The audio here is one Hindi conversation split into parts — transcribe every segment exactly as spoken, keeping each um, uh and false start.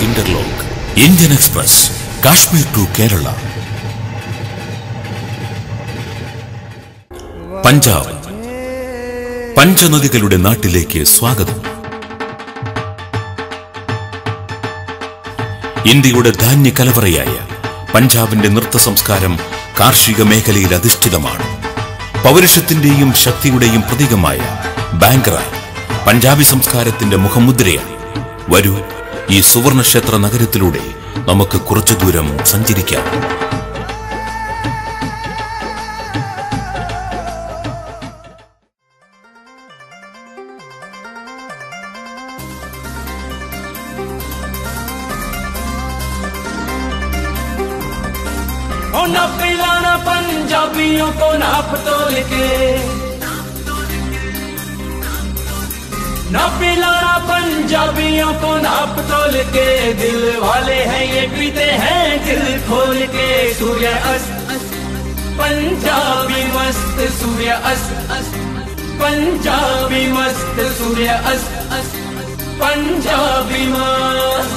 Interlock. Indian express, Kashmir to Kerala. Punjab, പഞ്ചനദികളുടെ നാട്ടിലേക്ക് സ്വാഗതം. ഇന്ത്യയുടെ ധാന്യ കലവറയായ പഞ്ചാബിന്റെ നൃത്ത സംസ്കാരം കാർഷിക മേഖലയിൽ അധിഷ്ഠിതമാണ്. പൗരുഷത്തിന്റെയും ശക്തിയുടെയും പ്രതീകമായ ബാംഗ്ര പഞ്ചാബി സംസ്കാരത്തിന്റെ മുഖമുദ്രയാണ്. വരൂ, ഈ സുവർണക്ഷേത്ര നഗരത്തിലൂടെ നമുക്ക് കുറച്ചു ദൂരം സഞ്ചരിക്കാം. न पिलाना पंजाबियों को नाप तोल के, न पिलाना पंजाबियों को नाप तोल के, दिल वाले हैं ये पीते हैं दिल खोल के। सूर्य अस्त पंजाबी मस्त, सूर्य अस्त पंजाबी मस्त, सूर्य अस्त पंजाबी मस्त।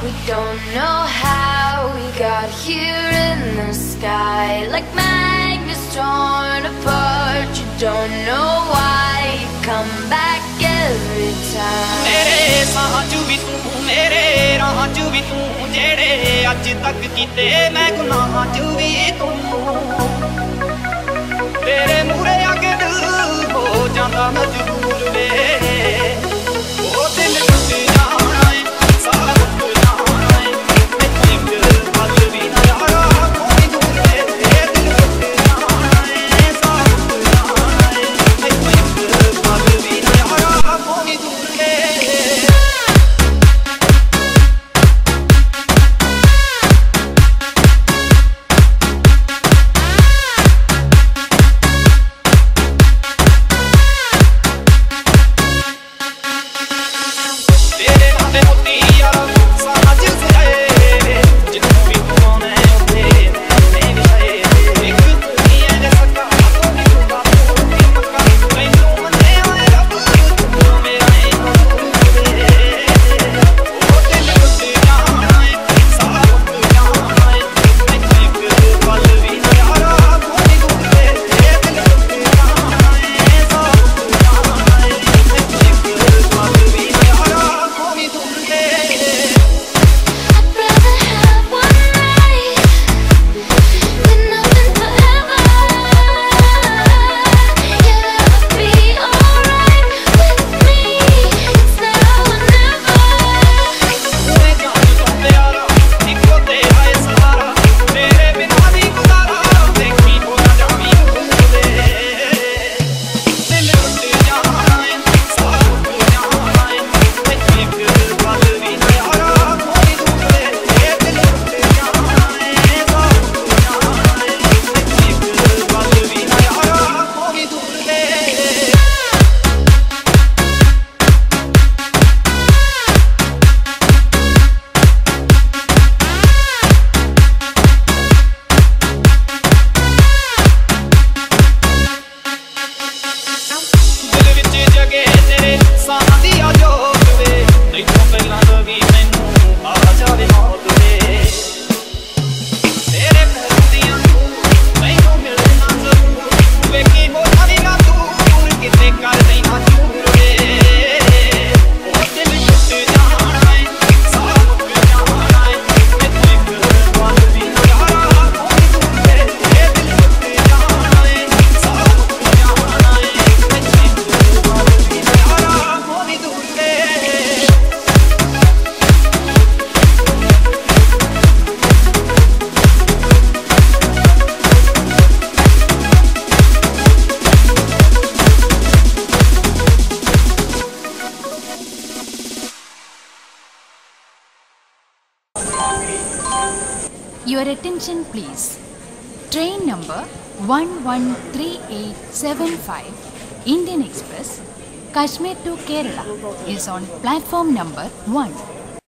we don't know how we got here in the sky. Like magnets torn apart, you don't know why. You come back every time. मेरे साह चू भी तू, मेरे राह चू भी तू, जेड़े अज तक कीते मैं गुनाह चू भी तू। तेरे मूरे आके दिल हो जांदा मजबूर वे, ओ दिल टूट जाना है, सारा टूट जाना है, मैं एक पल भी ना यारा कोई दूर वे, दिल टूट जाना है, सारा टूट जाना है, मैं एक पल भी ना यारा कोई दूर वे। Your attention please. Train number one one three eight seven five Indian Express Kashmir to Kerala is on platform number one.